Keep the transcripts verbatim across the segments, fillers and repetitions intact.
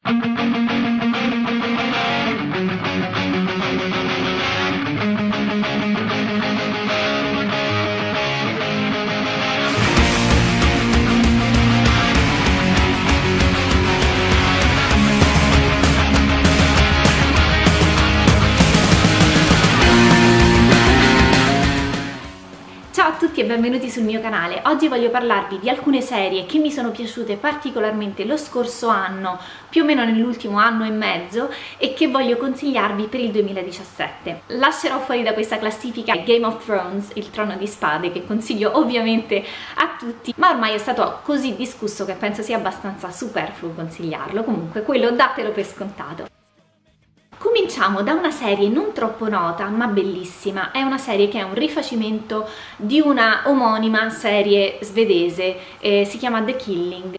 Ciao a tutti e benvenuti sul mio canale. Oggi voglio parlarvi di alcune serie che mi sono piaciute particolarmente lo scorso anno, più o meno nell'ultimo anno e mezzo, e che voglio consigliarvi per il duemiladiciassette. Lascerò fuori da questa classifica Game of Thrones, il Trono di Spade, che consiglio ovviamente a tutti, ma ormai è stato così discusso che penso sia abbastanza superfluo consigliarlo. Comunque quello datelo per scontato. Cominciamo da una serie non troppo nota ma bellissima. È una serie che è un rifacimento di una omonima serie svedese, eh, si chiama The Killing.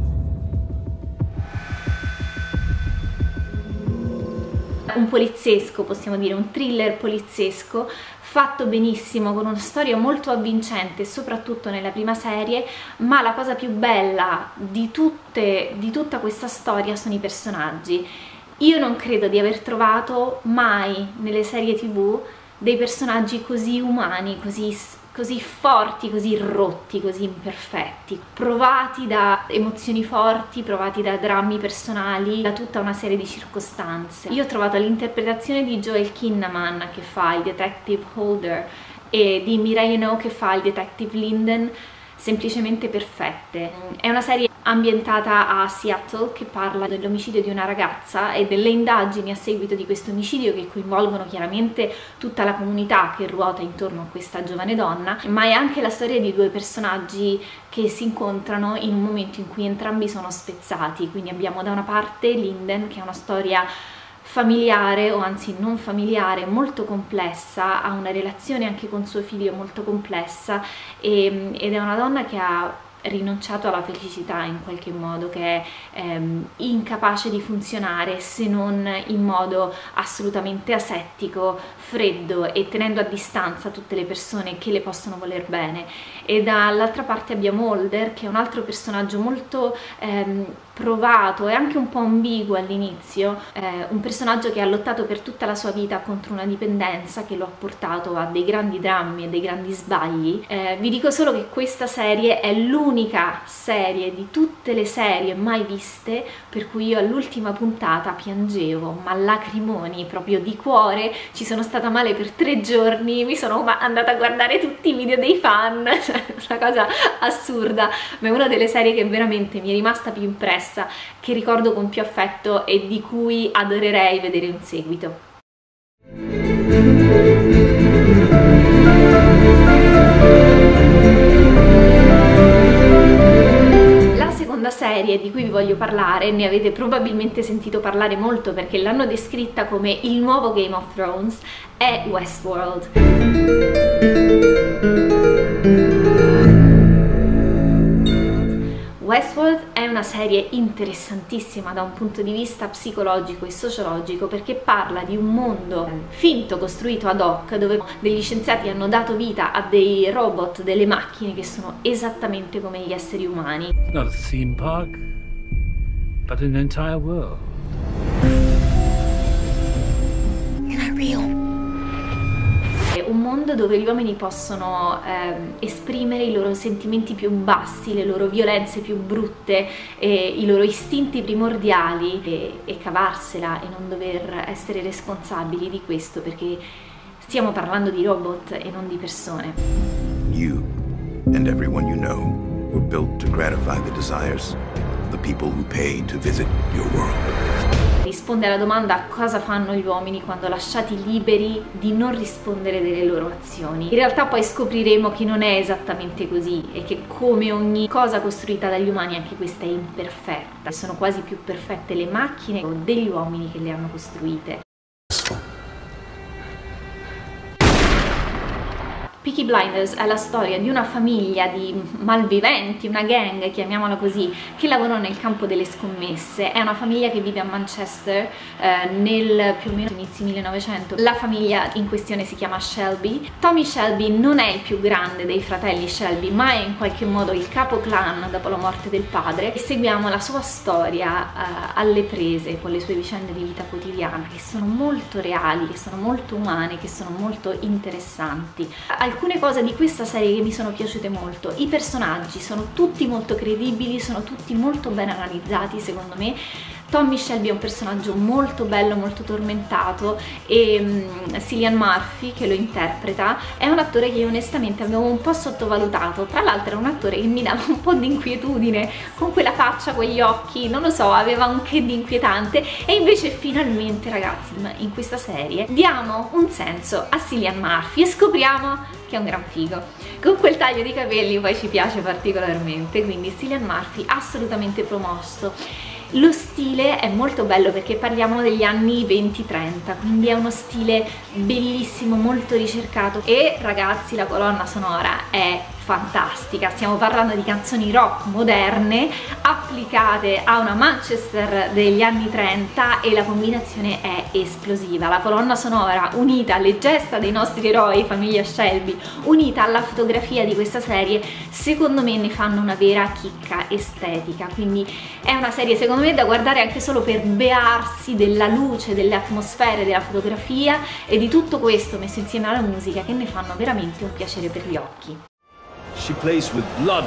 Un poliziesco, possiamo dire, un thriller poliziesco fatto benissimo, con una storia molto avvincente, soprattutto nella prima serie, ma la cosa più bella di, tutte, di tutta questa storia sono i personaggi. Io non credo di aver trovato mai nelle serie tv dei personaggi così umani, così, così forti, così rotti, così imperfetti, provati da emozioni forti, provati da drammi personali, da tutta una serie di circostanze. Io ho trovato l'interpretazione di Joel Kinnaman, che fa il detective Holder, e di Mireille Yeoh, che fa il detective Linden, semplicemente perfette. È una serie ambientata a Seattle che parla dell'omicidio di una ragazza e delle indagini a seguito di questo omicidio, che coinvolgono chiaramente tutta la comunità che ruota intorno a questa giovane donna, ma è anche la storia di due personaggi che si incontrano in un momento in cui entrambi sono spezzati. Quindi abbiamo da una parte Linden, che è una storia familiare, o anzi non familiare, molto complessa, ha una relazione anche con suo figlio molto complessa, e, ed è una donna che ha rinunciato alla felicità in qualche modo, che è ehm, incapace di funzionare se non in modo assolutamente asettico, freddo e tenendo a distanza tutte le persone che le possono voler bene. E dall'altra parte abbiamo Holder, che è un altro personaggio molto ehm, provato e anche un po' ambiguo all'inizio, eh, un personaggio che ha lottato per tutta la sua vita contro una dipendenza che lo ha portato a dei grandi drammi e dei grandi sbagli. Eh, vi dico solo che questa serie è l'unica serie di tutte le serie mai viste per cui io all'ultima puntata piangevo, ma lacrimoni proprio di cuore, ci sono stata male per tre giorni, mi sono andata a guardare tutti i video dei fan, cioè una cosa assurda, ma è una delle serie che veramente mi è rimasta più impressa, che ricordo con più affetto e di cui adorerei vedere un seguito. La seconda serie di cui vi voglio parlare, ne avete probabilmente sentito parlare molto perché l'hanno descritta come il nuovo Game of Thrones, è Westworld. Westworld è una serie interessantissima da un punto di vista psicologico e sociologico, perché parla di un mondo finto costruito ad hoc, dove degli scienziati hanno dato vita a dei robot, delle macchine che sono esattamente come gli esseri umani. It's not a theme park, but an entire world. You're not real. Un mondo dove gli uomini possono ehm, esprimere i loro sentimenti più bassi, le loro violenze più brutte, e i loro istinti primordiali, e, e cavarsela e non dover essere responsabili di questo, perché stiamo parlando di robot e non di persone. You and everyone you know were built to gratify the desires of the people who pay to visit your world. Risponde alla domanda cosa fanno gli uomini quando lasciati liberi di non rispondere delle loro azioni. In realtà poi scopriremo che non è esattamente così, e che come ogni cosa costruita dagli umani anche questa è imperfetta. Sono quasi più perfette le macchine o degli uomini che le hanno costruite. Peaky Blinders è la storia di una famiglia di malviventi, una gang, chiamiamola così, che lavorano nel campo delle scommesse. È una famiglia che vive a Manchester eh, nel più o meno inizi millenovecento. La famiglia in questione si chiama Shelby. Tommy Shelby non è il più grande dei fratelli Shelby, ma è in qualche modo il capo clan dopo la morte del padre, e seguiamo la sua storia eh, alle prese con le sue vicende di vita quotidiana, che sono molto reali, che sono molto umane, che sono molto interessanti. Alcune cose di questa serie che mi sono piaciute molto: i personaggi sono tutti molto credibili, sono tutti molto ben analizzati secondo me. Tommy Shelby è un personaggio molto bello, molto tormentato, e um, Cillian Murphy, che lo interpreta, è un attore che io onestamente avevo un po' sottovalutato. Tra l'altro era un attore che mi dava un po' di inquietudine, con quella faccia, quegli occhi, non lo so, aveva un che di inquietante, e invece finalmente, ragazzi, in questa serie diamo un senso a Cillian Murphy e scopriamo che è un gran figo. Con quel taglio di capelli poi ci piace particolarmente, quindi Cillian Murphy assolutamente promosso. Lo stile è molto bello perché parliamo degli anni venti trenta, quindi è uno stile bellissimo, molto ricercato, e ragazzi la colonna sonora è fantastica. Stiamo parlando di canzoni rock moderne applicate a una Manchester degli anni trenta, e la combinazione è esplosiva. La colonna sonora unita alle gesta dei nostri eroi, famiglia Shelby, unita alla fotografia di questa serie, secondo me ne fanno una vera chicca estetica. Quindi è una serie secondo me da guardare anche solo per bearsi della luce, delle atmosfere, della fotografia e di tutto questo messo insieme alla musica, che ne fanno veramente un piacere per gli occhi. She plays with blood.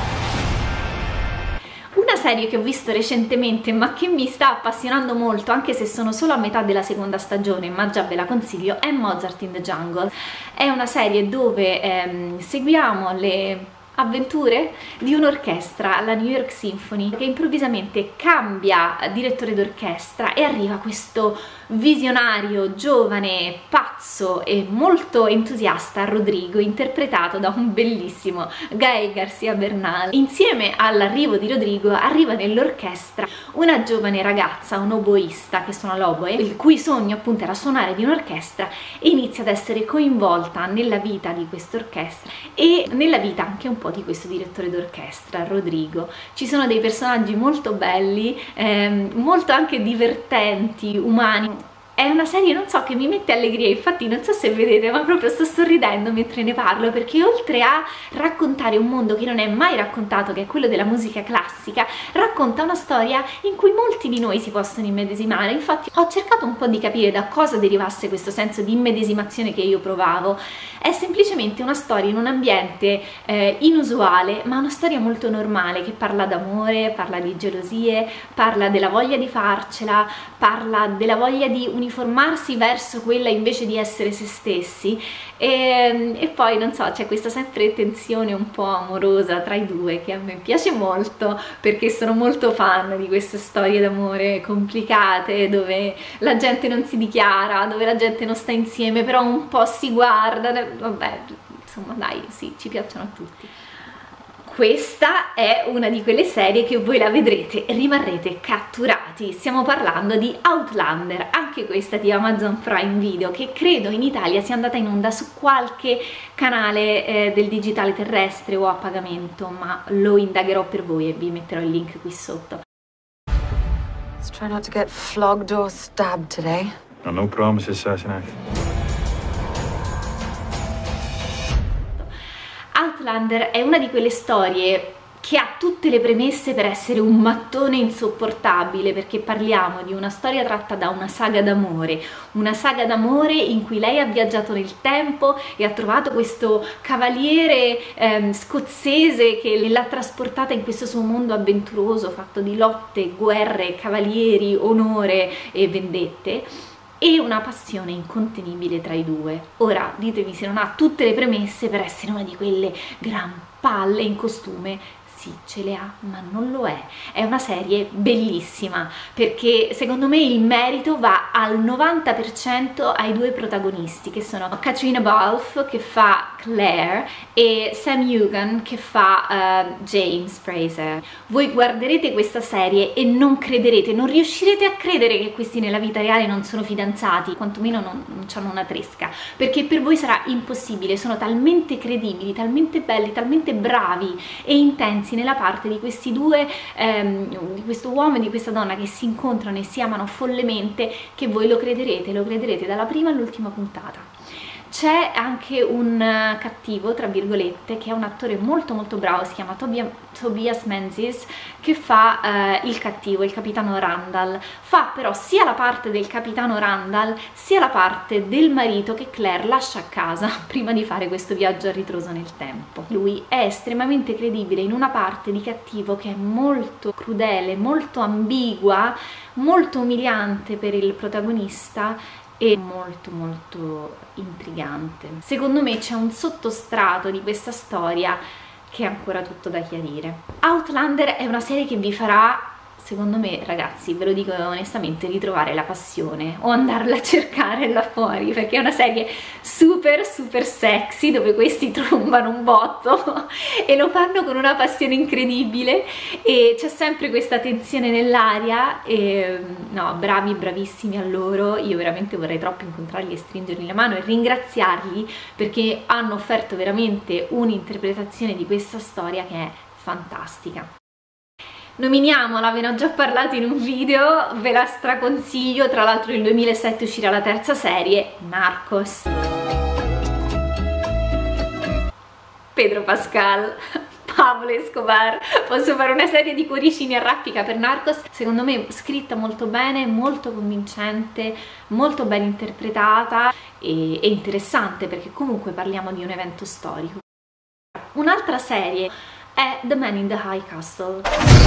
Una serie che ho visto recentemente ma che mi sta appassionando molto, anche se sono solo a metà della seconda stagione, ma già ve la consiglio, è Mozart in the Jungle. È una serie dove ehm, seguiamo le avventure di un'orchestra, la New York Symphony, che improvvisamente cambia direttore d'orchestra e arriva questo visionario, giovane, pazzo e molto entusiasta Rodrigo, interpretato da un bellissimo Gael García Bernal. Insieme all'arrivo di Rodrigo arriva nell'orchestra una giovane ragazza, un oboista che suona l'oboe, il cui sogno appunto era suonare di un'orchestra, e inizia ad essere coinvolta nella vita di quest'orchestra e nella vita anche un po' di questo direttore d'orchestra, Rodrigo. Ci sono dei personaggi molto belli, ehm, molto anche divertenti, umani. È una serie, non so, che mi mette allegria, infatti non so se vedete, ma proprio sto sorridendo mentre ne parlo, perché oltre a raccontare un mondo che non è mai raccontato, che è quello della musica classica, racconta una storia in cui molti di noi si possono immedesimare. Infatti ho cercato un po' di capire da cosa derivasse questo senso di immedesimazione che io provavo. È semplicemente una storia in un ambiente eh, inusuale, ma una storia molto normale, che parla d'amore, parla di gelosie, parla della voglia di farcela, parla della voglia di uniformarsi verso quella invece di essere se stessi, e, e poi non so, c'è questa sempre tensione un po' amorosa tra i due che a me piace molto, perché sono molto fan di queste storie d'amore complicate dove la gente non si dichiara, dove la gente non sta insieme però un po' si guarda, vabbè, insomma dai, sì, ci piacciono a tutti. Questa è una di quelle serie che voi la vedrete e rimarrete catturati. Stiamo parlando di Outlander, anche questa di Amazon Prime Video, che credo in Italia sia andata in onda su qualche canale eh, del digitale terrestre o a pagamento, ma lo indagherò per voi e vi metterò il link qui sotto. Let's try not to get flogged or stabbed today. No, no promises, assassinate. Outlander è una di quelle storie che ha tutte le premesse per essere un mattone insopportabile, perché parliamo di una storia tratta da una saga d'amore, una saga d'amore in cui lei ha viaggiato nel tempo e ha trovato questo cavaliere ehm, scozzese che l'ha trasportata in questo suo mondo avventuroso fatto di lotte, guerre, cavalieri, onore e vendette, e una passione incontenibile tra i due. Ora ditemi se non ha tutte le premesse per essere una di quelle gran palle in costume sì, ce le ha, ma non lo è. È una serie bellissima, perché secondo me il merito va al novanta per cento ai due protagonisti, che sono Caitriona Balfe, che fa Claire, e Sam Heughan, che fa uh, James Fraser. Voi guarderete questa serie e non crederete, non riuscirete a credere che questi nella vita reale non sono fidanzati, quantomeno non, non hanno una tresca, perché per voi sarà impossibile. Sono talmente credibili, talmente belli, talmente bravi e intensi nella parte di questi due, ehm, di questo uomo e di questa donna che si incontrano e si amano follemente, che voi lo crederete, lo crederete dalla prima all'ultima puntata. C'è anche un cattivo, tra virgolette, che è un attore molto molto bravo, si chiama Tobia, Tobias Menzies, che fa eh, il cattivo, il capitano Randall. Fa però sia la parte del capitano Randall sia la parte del marito che Claire lascia a casa prima di fare questo viaggio a ritroso nel tempo. Lui è estremamente credibile in una parte di cattivo che è molto crudele, molto ambigua, molto umiliante per il protagonista e molto molto intrigante. Secondo me c'è un sottostrato di questa storia che è ancora tutto da chiarire. Outlander è una serie che vi farà, secondo me, ragazzi, ve lo dico onestamente, ritrovare la passione o andarla a cercare là fuori, perché è una serie super super sexy dove questi trombano un botto e lo fanno con una passione incredibile e c'è sempre questa tensione nell'aria e no, bravi, bravissimi a loro. Io veramente vorrei troppo incontrarli e stringergli la mano e ringraziarli, perché hanno offerto veramente un'interpretazione di questa storia che è fantastica. Nominiamola, ve ne ho già parlato in un video, ve la straconsiglio. Tra l'altro nel duemilasette uscirà la terza serie, Narcos. Pedro Pascal, Pablo Escobar. Posso fare una serie di cuoricini a raffica per Narcos. Secondo me scritta molto bene, molto convincente, molto ben interpretata e, e interessante, perché comunque parliamo di un evento storico. Un'altra serie è The Man in the High Castle.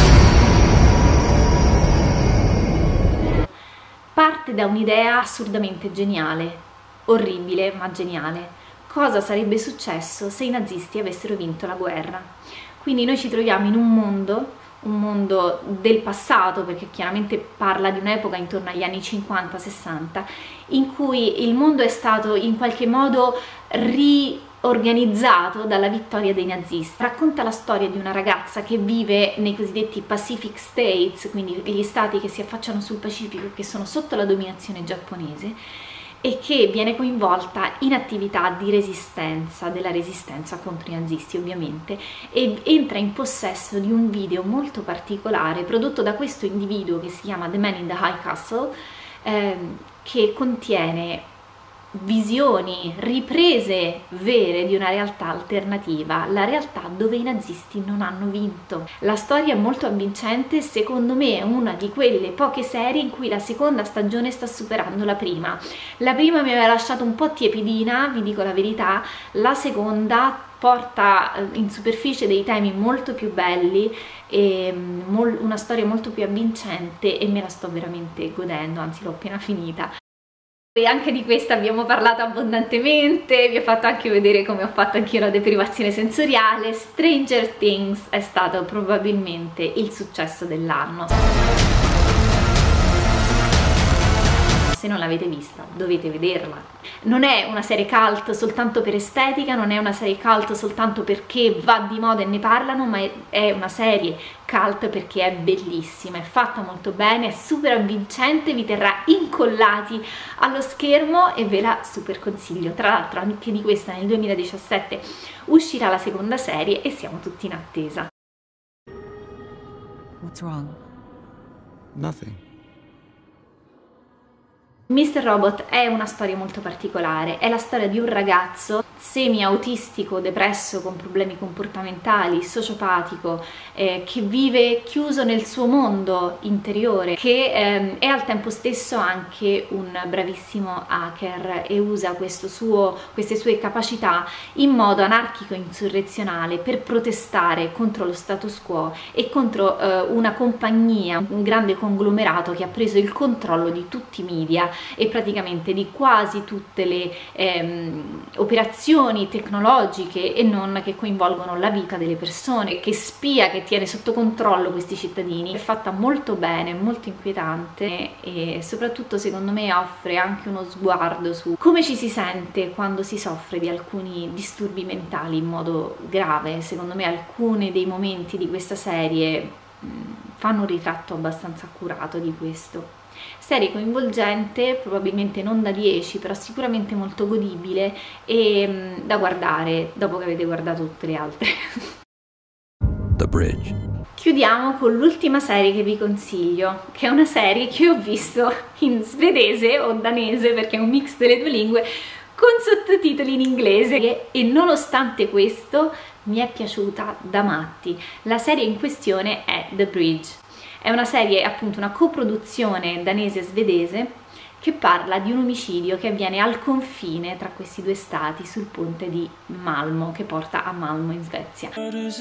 Parte da un'idea assurdamente geniale, orribile ma geniale. Cosa sarebbe successo se i nazisti avessero vinto la guerra? Quindi noi ci troviamo in un mondo, un mondo del passato, perché chiaramente parla di un'epoca intorno agli anni cinquanta sessanta, in cui il mondo è stato in qualche modo ri organizzato dalla vittoria dei nazisti. Racconta la storia di una ragazza che vive nei cosiddetti Pacific States, quindi gli stati che si affacciano sul Pacifico, che sono sotto la dominazione giapponese, e che viene coinvolta in attività di resistenza, della resistenza contro i nazisti ovviamente, e entra in possesso di un video molto particolare prodotto da questo individuo che si chiama The Man in the High Castle, ehm, che contiene visioni, riprese vere di una realtà alternativa, la realtà dove i nazisti non hanno vinto. La storia è molto avvincente, secondo me è una di quelle poche serie in cui la seconda stagione sta superando la prima. La prima mi aveva lasciato un po' tiepidina, vi dico la verità, la seconda porta in superficie dei temi molto più belli e una storia molto più avvincente e me la sto veramente godendo, anzi l'ho appena finita. E anche di questa abbiamo parlato abbondantemente, vi ho fatto anche vedere come ho fatto anch'io la deprivazione sensoriale. Stranger Things è stato probabilmente il successo dell'anno. Se non l'avete vista, dovete vederla. Non è una serie cult soltanto per estetica, non è una serie cult soltanto perché va di moda e ne parlano, ma è una serie cult perché è bellissima, è fatta molto bene, è super avvincente, vi terrà incollati allo schermo e ve la super consiglio. Tra l'altro anche di questa nel duemiladiciassette uscirà la seconda serie e siamo tutti in attesa. What's wrong? Nothing. mister Robot è una storia molto particolare, è la storia di un ragazzo semi-autistico, depresso, con problemi comportamentali, sociopatico, eh, che vive chiuso nel suo mondo interiore, che ehm, è al tempo stesso anche un bravissimo hacker e usa questo suo, queste sue capacità in modo anarchico e insurrezionale per protestare contro lo status quo e contro eh, una compagnia, un grande conglomerato che ha preso il controllo di tutti i media e praticamente di quasi tutte le ehm, operazioni tecnologiche e non che coinvolgono la vita delle persone, che spia, che tiene sotto controllo questi cittadini. È fatta molto bene, molto inquietante e soprattutto secondo me offre anche uno sguardo su come ci si sente quando si soffre di alcuni disturbi mentali in modo grave. Secondo me alcuni dei momenti di questa serie mh, fanno un ritratto abbastanza accurato di questo. Serie coinvolgente, probabilmente non da dieci, però sicuramente molto godibile e mh, da guardare dopo che avete guardato tutte le altre. The Bridge. Chiudiamo con l'ultima serie che vi consiglio, che è una serie che ho visto in svedese o danese, perché è un mix delle due lingue, con sottotitoli in inglese, e nonostante questo mi è piaciuta da matti. La serie in questione è The Bridge. È una serie, appunto, una coproduzione danese-svedese che parla di un omicidio che avviene al confine tra questi due stati, sul ponte di Malmo, che porta a Malmo in Svezia.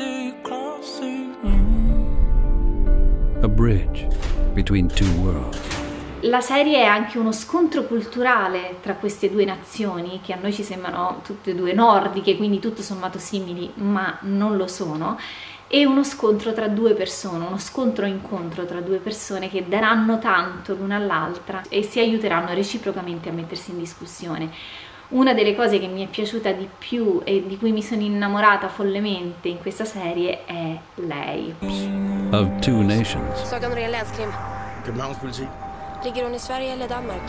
A bridge between two worlds. La serie è anche uno scontro culturale tra queste due nazioni, che a noi ci sembrano tutte e due nordiche, quindi tutto sommato simili, ma non lo sono. E uno scontro tra due persone, uno scontro-incontro tra due persone che daranno tanto l'una all'altra e si aiuteranno reciprocamente a mettersi in discussione. Una delle cose che mi è piaciuta di più e di cui mi sono innamorata follemente in questa serie è lei. Of two nations. Saga Norén, länskrim. Köpenhamnspolitik. Ligger hon i Sverige eller Danmark?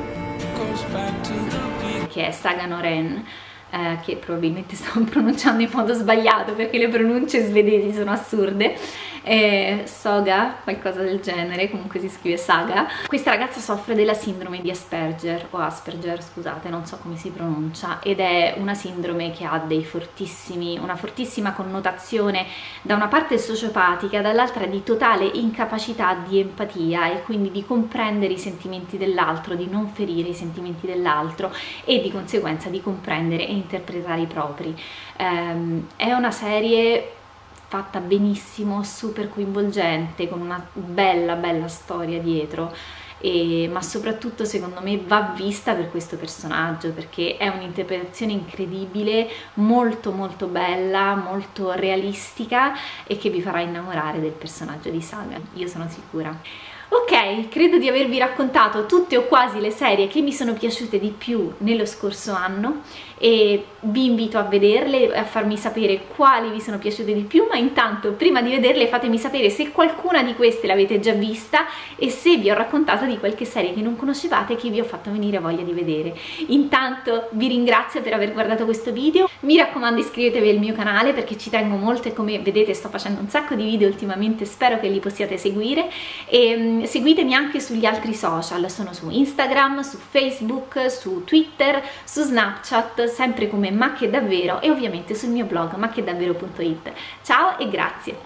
Che è Saga Norén, eh, che probabilmente sto pronunciando in modo sbagliato perché le pronunce svedesi sono assurde. eh, Soga, qualcosa del genere, comunque si scrive Saga. Questa ragazza soffre della sindrome di Asperger o Asperger, scusate, non so come si pronuncia, ed è una sindrome che ha dei fortissimi, una fortissima connotazione da una parte sociopatica, dall'altra di totale incapacità di empatia e quindi di comprendere i sentimenti dell'altro, di non ferire i sentimenti dell'altro e di conseguenza di comprendere e interpretare i propri. Um, è una serie fatta benissimo, super coinvolgente, con una bella bella storia dietro, e, ma soprattutto secondo me va vista per questo personaggio, perché è un'interpretazione incredibile, molto molto bella, molto realistica e che vi farà innamorare del personaggio di Saga, io sono sicura. Ok, credo di avervi raccontato tutte o quasi le serie che mi sono piaciute di più nello scorso anno e vi invito a vederle e a farmi sapere quali vi sono piaciute di più, ma intanto prima di vederle fatemi sapere se qualcuna di queste l'avete già vista e se vi ho raccontato di qualche serie che non conoscevate e che vi ho fatto venire voglia di vedere. Intanto vi ringrazio per aver guardato questo video, mi raccomando iscrivetevi al mio canale perché ci tengo molto e come vedete sto facendo un sacco di video ultimamente, spero che li possiate seguire, e seguitemi anche sugli altri social, sono su Instagram, su Facebook, su Twitter, su Snapchat, sempre come Ma che davvero, e ovviamente sul mio blog ma che davvero punto it. Ciao e grazie!